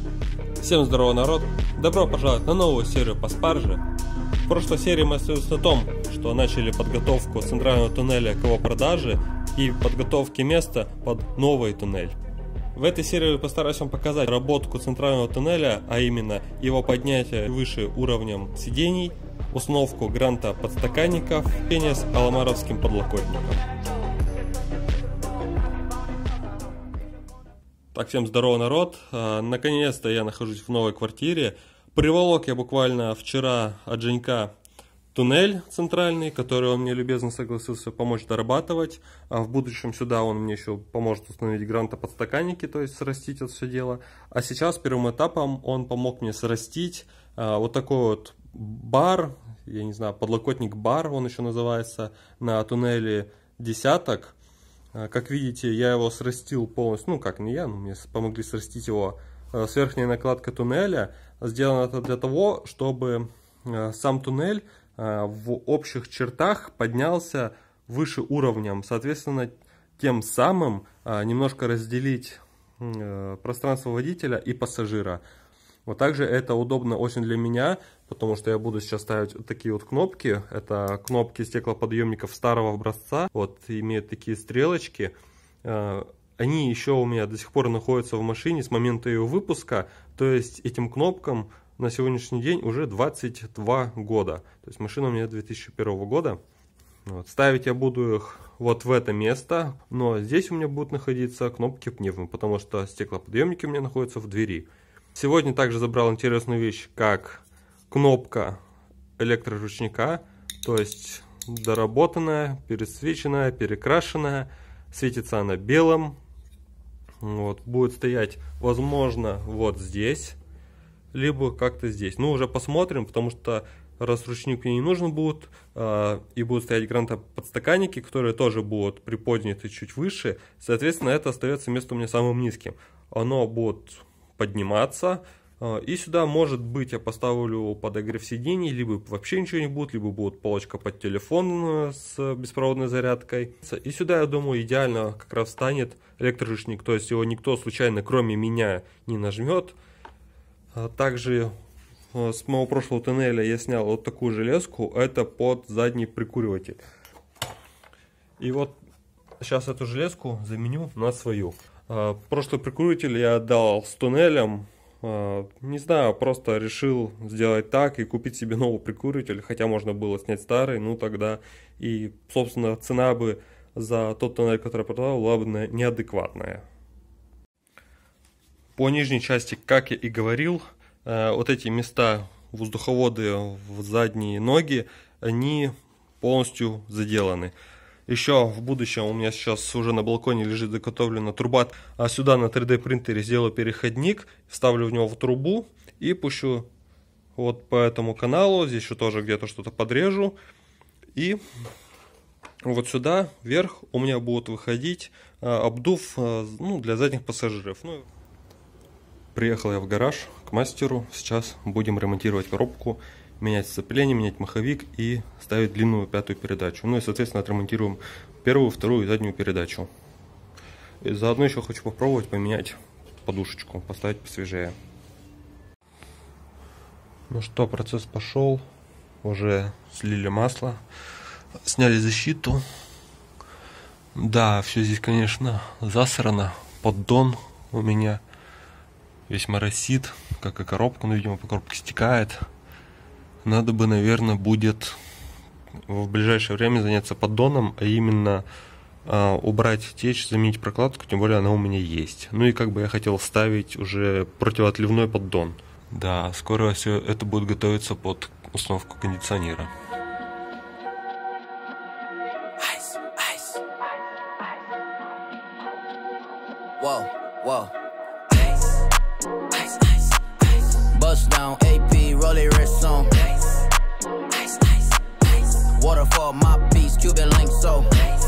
Всем здорово, народ! Добро пожаловать на новую серию по спарже. В прошлой серии мы остались на том, что начали подготовку центрального туннеля к его продаже и подготовки места под новый туннель. В этой серии постараюсь вам показать работку центрального туннеля, а именно его поднятие выше уровнем сидений, установку гранта подстаканников, общение с аламаровским подлокотником. Так, всем здорово, народ! Наконец-то я нахожусь в новой квартире. Приволок я буквально вчера от Женька туннель центральный, который он мне любезно согласился помочь дорабатывать. А в будущем сюда он мне еще поможет установить гранта-подстаканники, то есть срастить это все дело. А сейчас первым этапом он помог мне срастить вот такой вот бар, я не знаю, подлокотник-бар он еще называется, на туннеле десяток. Как видите, я его срастил полностью, ну как не я, но мне помогли срастить его с верхней накладкой туннеля. Сделано это для того, чтобы сам туннель в общих чертах поднялся выше уровнем, соответственно, тем самым немножко разделить пространство водителя и пассажира. Вот также это удобно очень для меня, потому что я буду сейчас ставить вот такие вот кнопки. Это кнопки стеклоподъемников старого образца. Вот имеют такие стрелочки. Они еще у меня до сих пор находятся в машине с момента ее выпуска. То есть этим кнопкам на сегодняшний день уже 22 года. То есть машина у меня 2001 года. Вот. Ставить я буду их вот в это место. Но здесь у меня будут находиться кнопки пневмы, потому что стеклоподъемники у меня находятся в двери. Сегодня также забрал интересную вещь, как кнопка электроручника, то есть доработанная, пересвеченная, перекрашенная, светится она белым. Вот, будет стоять, возможно, вот здесь, либо как-то здесь. Ну, уже посмотрим, потому что раз ручник мне не нужен будет, и будут стоять гранта-подстаканники, которые тоже будут приподняты чуть выше, соответственно, это остается место у меня самым низким. Оно будет подниматься, и сюда, может быть, я поставлю подогрев сидений, либо вообще ничего не будет, либо будет полочка под телефон с беспроводной зарядкой. И сюда, я думаю, идеально как раз станет электроручник, то есть его никто случайно, кроме меня, не нажмет. Также с моего прошлого туннеля я снял вот такую железку, это под задний прикуриватель. И вот сейчас эту железку заменю на свою. Прошлый прикуриватель я отдал с туннелем, не знаю, просто решил сделать так и купить себе новый прикуриватель, хотя можно было снять старый, ну тогда и, собственно, цена бы за тот туннель, который я продавал, была бы неадекватная. По нижней части, как я и говорил, вот эти места, воздуховоды в задние ноги, они полностью заделаны. Еще в будущем у меня сейчас уже на балконе лежит заготовлена труба, а сюда на 3D принтере сделаю переходник, вставлю в него в трубу и пущу вот по этому каналу, здесь еще тоже где-то что-то подрежу, и вот сюда вверх у меня будет выходить обдув, ну, для задних пассажиров. Приехал я в гараж к мастеру, сейчас будем ремонтировать коробку, менять сцепление, менять маховик и ставить длинную пятую передачу. Ну и, соответственно, отремонтируем первую, вторую и заднюю передачу. И заодно еще хочу попробовать поменять подушечку, поставить посвежее. Ну что, процесс пошел. Уже слили масло, сняли защиту. Да, все здесь, конечно, засрано. Поддон у меня весь моросит, как и коробка, но, видимо, по коробке стекает. Надо бы, наверное, будет в ближайшее время заняться поддоном, а именно убрать течь, заменить прокладку, тем более она у меня есть. Ну и как бы я хотел ставить уже противоотливной поддон. Да, скоро все это будет готовиться под установку кондиционера. Down AP, roll it wrist on. Waterfall, my piece, Cuban link, so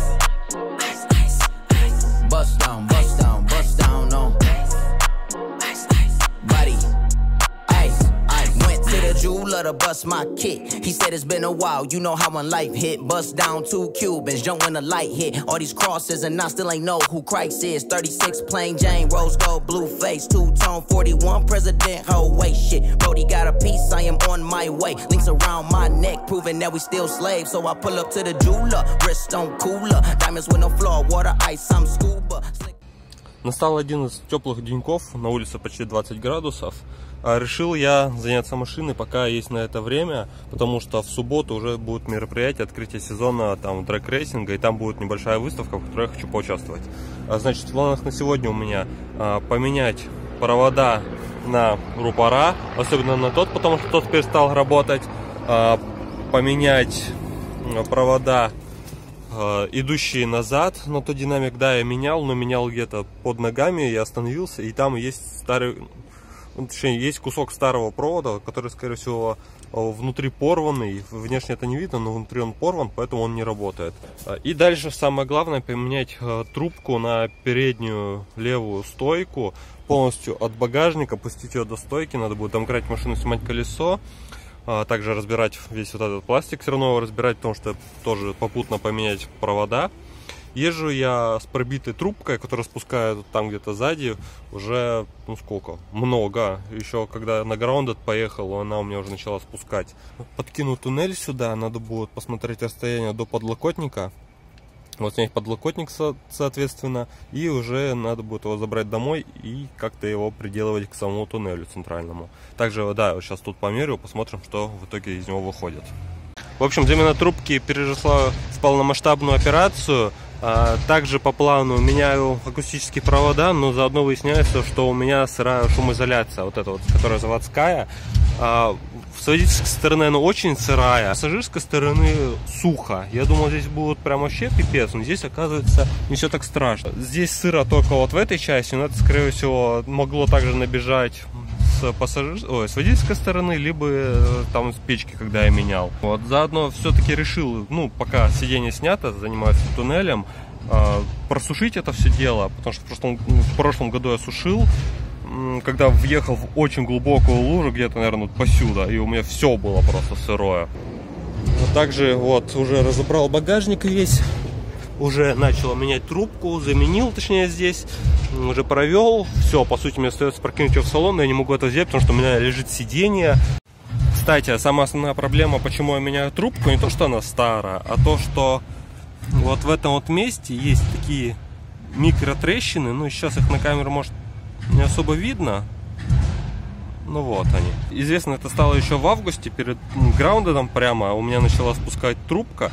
bust down, bust down, bust down on body. Ice, I went to the jeweler, to bust my kit. He said it's been a while, you know how when life hit. Bust down 2 Cubans, jump when the light hit. All these crosses and I still ain't know who Christ is. 36 plain Jane, rose gold, blue face. 2-tone, 41 president, whole way shit. Brody got a piece, I am on my way. Links around my neck, proving that we still slaves. So I pull up to the jeweler, wrist on cooler. Diamonds with no flaw, water ice, I'm scuba. Настал один из теплых деньков, на улице почти 20 градусов. Решил я заняться машиной, пока есть на это время, потому что в субботу уже будет мероприятие, открытие сезона там дрэг-рейсинга, и там будет небольшая выставка, в которой я хочу поучаствовать. Значит, в планах на сегодня у меня поменять провода на рупора, особенно на тот, потому что тот перестал работать, поменять провода, идущие назад, но тот динамик, да, я менял, но менял где-то под ногами, я остановился, и там есть старый, точнее, есть кусок старого провода, который, скорее всего, внутри порванный, внешне это не видно, но внутри он порван, поэтому он не работает. И дальше самое главное поменять трубку на переднюю левую стойку, полностью от багажника, пустить ее до стойки, надо будет домкратить машину, снимать колесо. Также разбирать весь вот этот пластик, все равно его разбирать, потому что тоже попутно поменять провода. Езжу я с пробитой трубкой, которая спускает там где-то сзади уже, ну сколько, много. Еще когда на Grounded поехал, она у меня уже начала спускать. Подкину туннель сюда, надо будет посмотреть расстояние до подлокотника. Вот снять подлокотник, соответственно, и уже надо будет его забрать домой и как-то его приделывать к самому туннелю центральному. Также, да, вот сейчас тут померю, посмотрим, что в итоге из него выходит. В общем, замена трубки переросла в полномасштабную операцию. Также по плану меняю акустические провода, но заодно выясняется, что у меня сырая шумоизоляция, вот эта вот, которая заводская. С водительской стороны она очень сырая, с пассажирской стороны сухо. Я думал, здесь будет прям вообще пипец, но здесь, оказывается, не все так страшно. Здесь сыро только вот в этой части, но это, скорее всего, могло также набежать с водительской стороны, либо там с печки, когда я менял. Вот, заодно все-таки решил, ну, пока сиденье снято, занимаюсь туннелем, просушить это все дело, потому что в прошлом году я сушил, когда въехал в очень глубокую лужу, где-то, наверное, вот посюда, и у меня все было просто сырое. Также вот уже разобрал багажник весь, уже начал менять трубку, заменил, точнее, здесь, уже провел. Все, по сути, мне остается прокинуть ее в салон, но я не могу это взять, потому что у меня лежит сиденье. Кстати, самая основная проблема, почему я меняю трубку, не то, что она старая, а то, что вот в этом вот месте есть такие микротрещины, ну, сейчас их на камеру, может, не особо видно. Ну вот они. Известно, это стало еще в августе, перед граундом прямо у меня начала спускать трубка.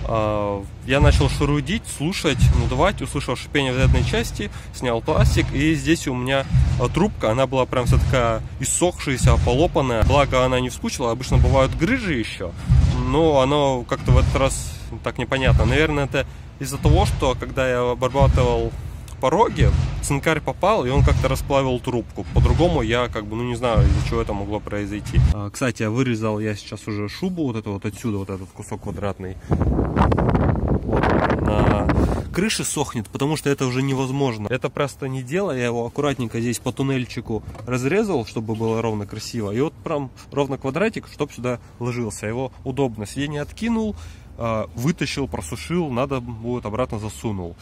Я начал шурудить, слушать, надувать, услышал шипение в этой части, снял пластик, и здесь у меня трубка, она была прям вся такая иссохшаяся, полопанная. Благо она не вспучила, обычно бывают грыжи еще, но оно как-то в этот раз так непонятно. Наверное, это из-за того, что когда я обрабатывал пороге, цинкарь попал, и он как-то расплавил трубку. По-другому я как бы, ну, не знаю, из-за чего это могло произойти. Кстати, вырезал я сейчас уже шубу, вот эту вот отсюда, вот этот кусок квадратный. Вот, на крыше сохнет, потому что это уже невозможно. Это просто не дело, я его аккуратненько здесь по туннельчику разрезал, чтобы было ровно красиво. И вот прям ровно квадратик, чтобы сюда ложился. Его удобно. Сиденье откинул, вытащил, просушил, надо будет обратно засунул.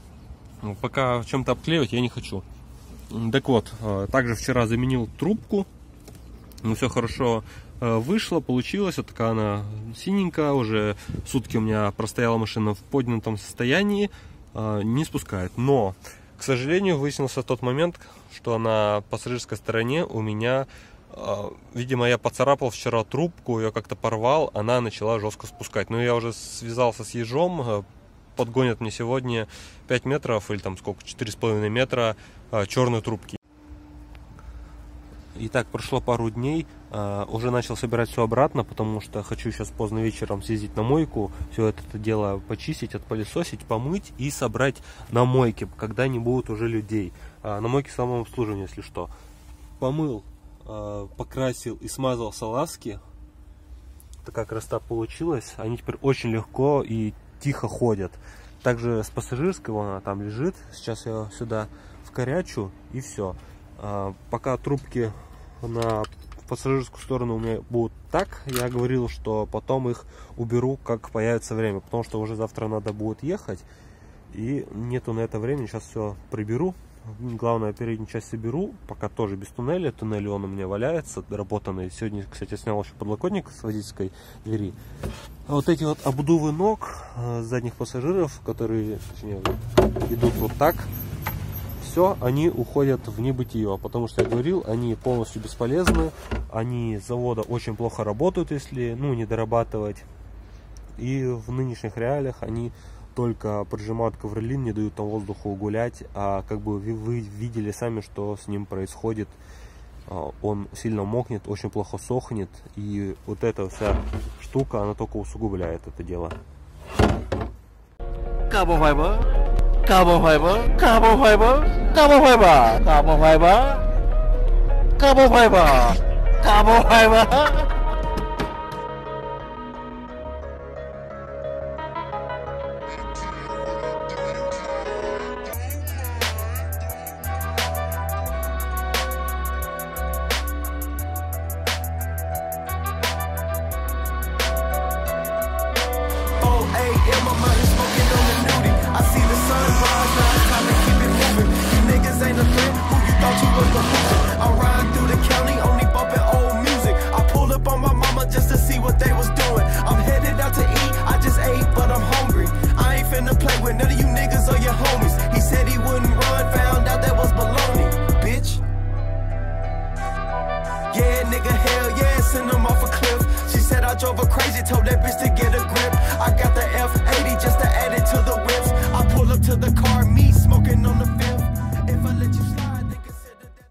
Пока чем-то обклеивать я не хочу. Так вот, также вчера заменил трубку. Ну, все хорошо вышло, получилось. Вот такая она синенькая. Уже сутки у меня простояла машина в поднятом состоянии. Не спускает. Но, к сожалению, выяснился тот момент, что на пассажирской стороне у меня, видимо, я поцарапал вчера трубку, ее как-то порвал. Она начала жестко спускать. Но я уже связался с ежом. Подгонят мне сегодня 5 метров или там сколько, 4,5 метра черной трубки. Итак, прошло пару дней, уже начал собирать все обратно, потому что хочу сейчас поздно вечером съездить на мойку, все это дело почистить, отпылесосить, помыть и собрать на мойке, когда не будет уже людей. На мойке самообслуживания, если что. Помыл, покрасил и смазал салазки. Такая красота получилась. Они теперь очень легко и тихо ходят. Также с пассажирской она там лежит. Сейчас я сюда вкорячу и все. Пока трубки в пассажирскую сторону у меня будут так. Я говорил, что потом их уберу, как появится время, потому что уже завтра надо будет ехать. И нету на это времени. Сейчас все приберу. Главное, переднюю часть соберу. Пока тоже без туннеля. Туннель он у меня валяется, доработанный. Сегодня, кстати, снял еще подлокотник с водительской двери. А вот эти вот обдувы ног задних пассажиров, которые, точнее, идут вот так, все, они уходят в небытие. Потому что я говорил, они полностью бесполезны. Они с завода очень плохо работают, если не дорабатывать. И в нынешних реалиях они только поджимают ковролин, не дают там воздуху гулять, а как бы вы видели сами, что с ним происходит. Он сильно мокнет, очень плохо сохнет, и вот эта вся штука, она только усугубляет это дело. Carbon fiber, carbon fiber, carbon fiber, carbon fiber, carbon fiber, carbon fiber, carbon fiber. I drove her crazy, told that bitch to get a grip. I got the F80 just to add it to the whips. I pull up to the car, me smoking on the fifth. If I let you slide, they consider that.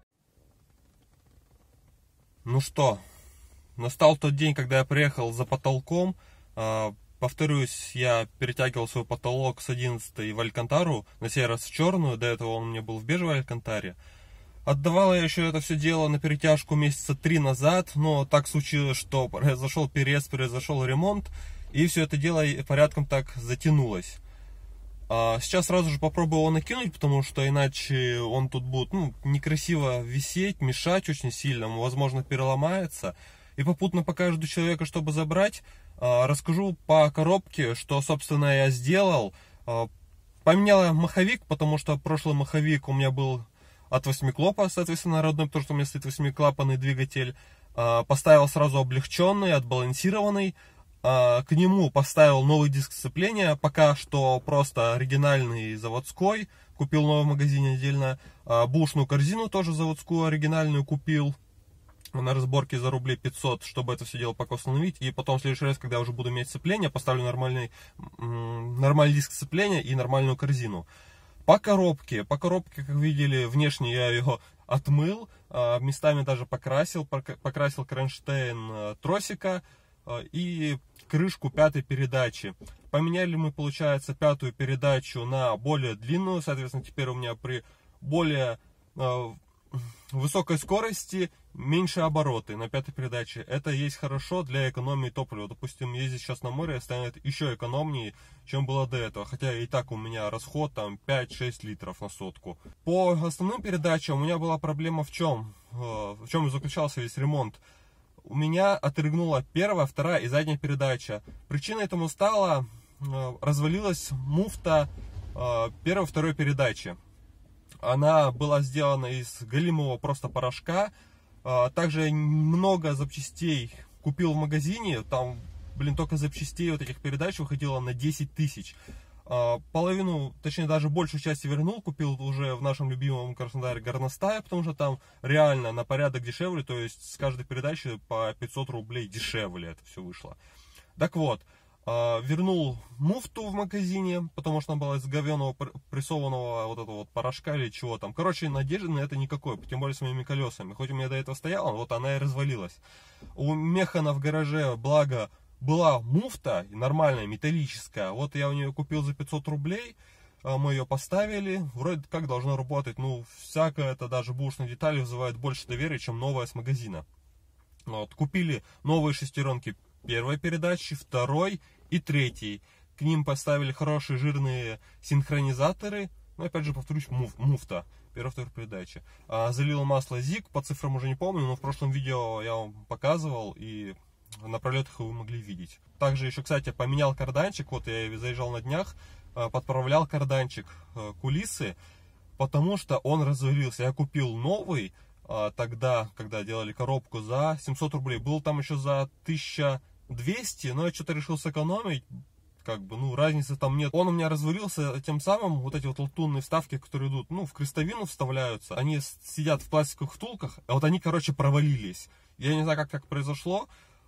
Ну что, настал тот день, когда я приехал за потолком. Повторюсь, я перетягивал свой потолок с 11 в Алькантару, на сей раз в черную, до этого он у меня был в бежевой Алькантаре. Отдавал я еще это все дело на перетяжку месяца 3 назад, но так случилось, что произошел переезд, произошел ремонт, и все это дело порядком так затянулось. Сейчас сразу же попробую его накинуть, потому что иначе он тут будет некрасиво висеть, мешать очень сильно, возможно, переломается. И попутно, пока я жду человека, чтобы забрать, расскажу по коробке, что, собственно, я сделал. Поменял я маховик, потому что прошлый маховик у меня был от 8-клопа, соответственно, родной, потому что у меня стоит 8-клапанный двигатель. Поставил сразу облегченный, отбалансированный. К нему поставил новый диск сцепления, пока что просто оригинальный заводской. Купил новый в магазине отдельно. Бушную корзину тоже заводскую, оригинальную купил на разборке за рублей 500, чтобы это все дело пока установить. И потом в следующий раз, когда я уже буду иметь сцепление, поставлю нормальный диск сцепления и нормальную корзину. По коробке, как видели, внешне я ее отмыл, местами даже покрасил кронштейн тросика и крышку 5-й передачи. Поменяли мы, получается, 5-ю передачу на более длинную, соответственно, теперь у меня при более высокой скорости меньше обороты на 5-й передаче. Это есть хорошо для экономии топлива. Допустим, ездить сейчас на море станет еще экономнее, чем было до этого. Хотя и так у меня расход там 5-6 литров на сотку. По основным передачам у меня была проблема в чем и заключался весь ремонт. У меня отрыгнула 1-я, 2-я и задняя передача. Причиной этому стала развалилась муфта 1-й, 2-й передачи. Она была сделана из галимого просто порошка. Также много запчастей купил в магазине. Там, только запчастей вот этих передач выходило на 10 тысяч. Половину, точнее даже большую часть вернул. Купил уже в нашем любимом Краснодаре горностая, потому что там реально на порядок дешевле. То есть с каждой передачи по 500 рублей дешевле это все вышло. Так вот. Вернул муфту в магазине, потому что она была из говёного прессованного вот этого вот порошка или чего там. Короче, надежды на это никакой, тем более с моими колесами. Хоть у меня до этого стояла, вот она и развалилась. У Механа в гараже, благо, была муфта нормальная, металлическая. Вот я у нее купил за 500 рублей, мы ее поставили, вроде как должно работать. Всякое это, даже бушные детали вызывает больше доверия, чем новая с магазина. Вот, купили новые шестеренки 1-й передачи, 2-й и 3-й. К ним поставили хорошие жирные синхронизаторы. Но опять же повторюсь, муфта. первой передачи. Залил масло ЗИГ, по цифрам уже не помню, но в прошлом видео я вам показывал, и на пролетах вы могли видеть. Также еще, кстати, поменял карданчик, вот я заезжал на днях, подправлял карданчик кулисы, потому что он развалился. Я купил новый тогда, когда делали коробку, за 700 рублей. Был там еще за 1200, но я что-то решил сэкономить. Как бы, ну, разницы там нет. Он у меня развалился, тем самым вот эти вот латунные вставки, которые идут, ну, в крестовину вставляются, они сидят в пластиковых втулках, а вот они, короче, провалились. Я не знаю, как так произошло.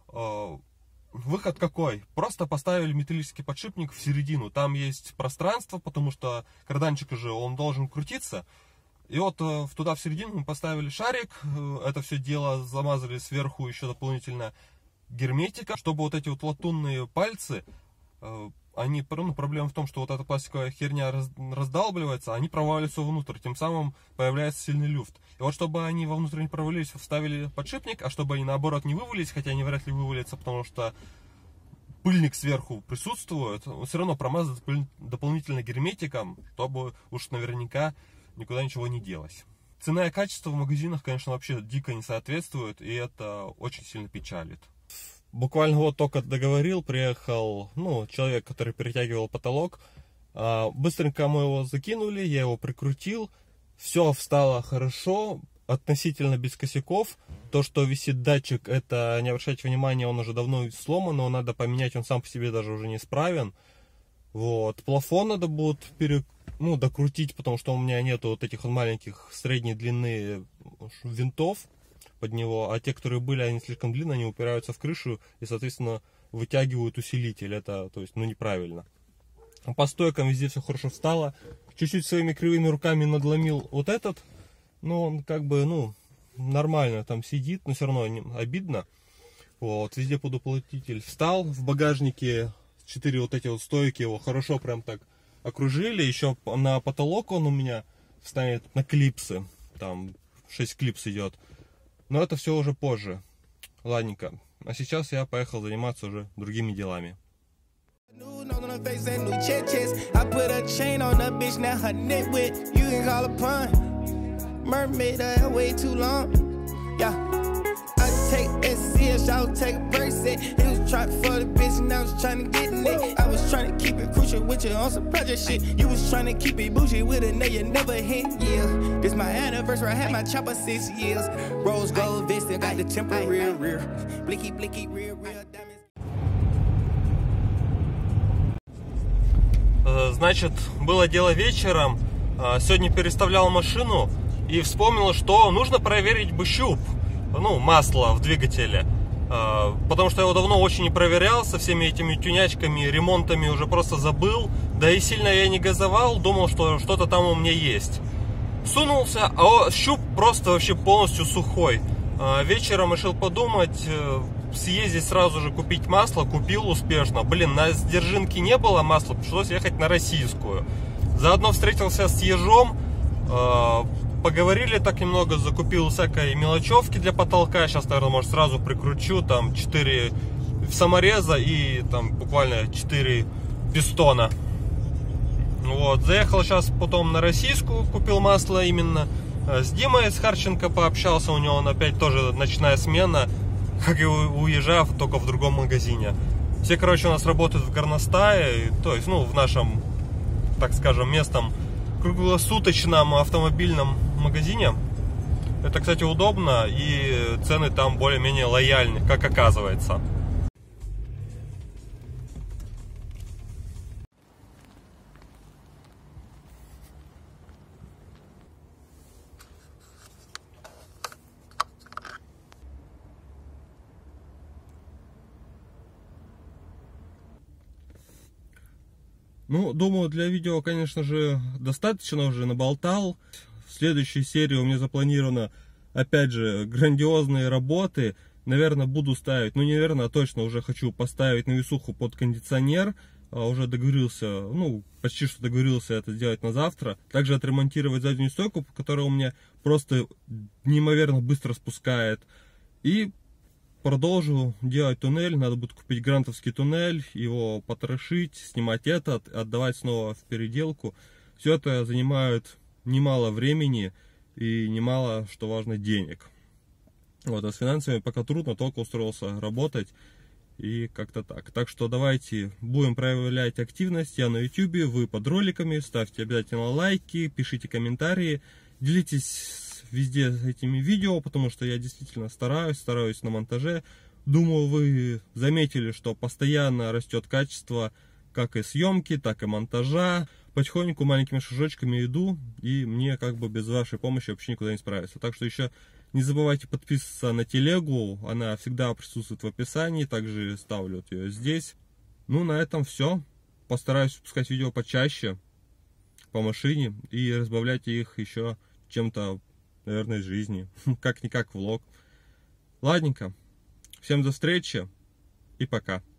Выход какой? Просто поставили металлический подшипник в середину. Там есть пространство, потому что карданчик уже, он должен крутиться. И вот туда в середину мы поставили шарик. Это все дело замазали сверху еще дополнительно герметиком, чтобы вот эти вот латунные пальцы, они, ну, проблема в том, что вот эта пластиковая херня раздалбливается, они проваливаются внутрь, тем самым появляется сильный люфт. И вот чтобы они вовнутрь не провалились, вставили подшипник, а чтобы они наоборот не вывалились, хотя они вряд ли вывалятся, потому что пыльник сверху присутствует, все равно промазать дополнительно герметиком, чтобы уж наверняка никуда ничего не делось. Цена и качество в магазинах, конечно, вообще дико не соответствуют, и это очень сильно печалит. Буквально вот только договорил, приехал, ну, человек, который перетягивал потолок. Быстренько мы его закинули, я его прикрутил. Все встало хорошо, относительно без косяков. То, что висит датчик, это не обращайте внимания, он уже давно сломан, но надо поменять, он сам по себе даже уже не исправен. Вот. Плафон надо будет докрутить, потому что у меня нету вот этих вот маленьких средней длины винтов под него, а те, которые были, они слишком длинные, они упираются в крышу и, соответственно, вытягивают усилитель. Это, то есть, ну, неправильно. По стойкам везде все хорошо встало. Чуть-чуть своими кривыми руками надломил вот этот, но он как бы, ну, нормально там сидит, но все равно обидно. Вот, везде подуплотнитель встал. В багажнике 4 вот эти вот стойки его хорошо прям так окружили. Еще на потолок он у меня встанет на клипсы. Там 6 клипс идет. Но это все уже позже. Ладненько. А сейчас я поехал заниматься уже другими делами. Take SCS, y'all take a person. He was trying for the bitch and I was trying to get in it. I was trying to keep it crucial with you on some project shit. You was trying to keep it bougie with a nigga you never hit, yeah. This my anniversary, I had my chopper 6 years. Rose gold Vista, got the temporary rear. Blicky, blicky, rear, diamonds. Значит, было дело вечером. Сегодня переставлял машину и вспомнил, что нужно проверить бы щуп. Ну, масло в двигателе, потому что я его давно очень не проверял, со всеми этими тюнячками, ремонтами уже просто забыл, да и сильно я не газовал, думал, что что-то там у меня есть. Сунулся, а щуп просто вообще полностью сухой. Вечером решил подумать, съездить сразу же купить масло, купил успешно. Блин, на Сдержинке не было масла, пришлось ехать на российскую. Заодно встретился с ежом, поговорили так немного, закупил всякой мелочевки для потолка. Сейчас, наверное, может, сразу прикручу. Там 4 самореза и там буквально 4 пистона. Вот, заехал сейчас потом на российскую, купил масло именно. С Димой с Харченко пообщался, у него опять тоже ночная смена, как и уезжав, только в другом магазине. Все, короче, у нас работают в горностае, то есть, ну, в нашем, так скажем, местном круглосуточном автомобильном магазине. Это, кстати, удобно, и цены там более-менее лояльны, как оказывается. Ну, думаю, для видео, конечно же, достаточно уже наболтал. В следующей серии у меня запланировано, опять же, грандиозные работы. Наверное, буду ставить, ну, не наверное, а точно уже хочу поставить навесуху под кондиционер. Уже договорился, ну, почти что договорился это сделать на завтра. Также отремонтировать заднюю стойку, которая у меня просто неимоверно быстро спускает. И продолжу делать туннель. Надо будет купить грантовский туннель, его потрошить, снимать этот, отдавать снова в переделку. Все это занимает немало времени и немало, что важно, денег. Вот, а с финансами пока трудно, только устроился работать. И как-то так. Так что давайте будем проявлять активность. Я на YouTube, вы под роликами. Ставьте обязательно лайки, пишите комментарии. Делитесь везде этими видео, потому что я действительно стараюсь на монтаже. Думаю, вы заметили, что постоянно растет качество как и съемки, так и монтажа. Потихоньку маленькими шажочками иду, и мне как бы без вашей помощи вообще никуда не справиться. Так что еще не забывайте подписываться на телегу, она всегда присутствует в описании, также ставлю вот ее здесь. Ну, на этом все. Постараюсь выпускать видео почаще по машине и разбавлять их еще чем-то, наверное, из жизни. Как-никак влог. Ладненько. Всем до встречи и пока.